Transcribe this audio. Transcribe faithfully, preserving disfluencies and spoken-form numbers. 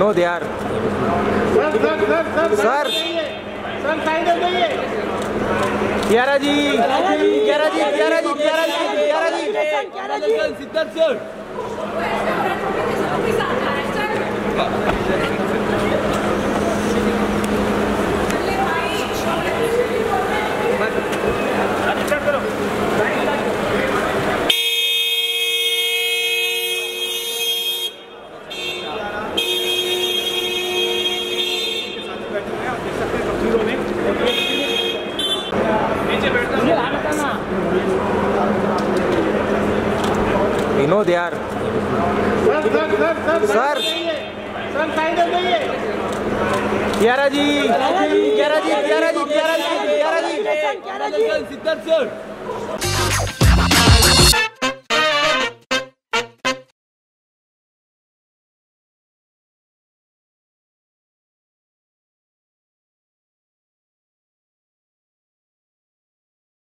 विनोद यार sir Kiara ji Kiara ji Kiara ji Kiara ji Kiara ji Kiara ji Siddharth sir Vinod यार sir Kiara ji Kiara ji Kiara ji Kiara ji Kiara ji Siddharth sir